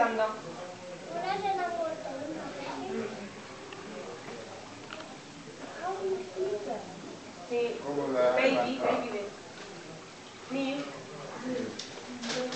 anda. Una se enamoró de una vez. Sí. Como la Baby, baby. Milk.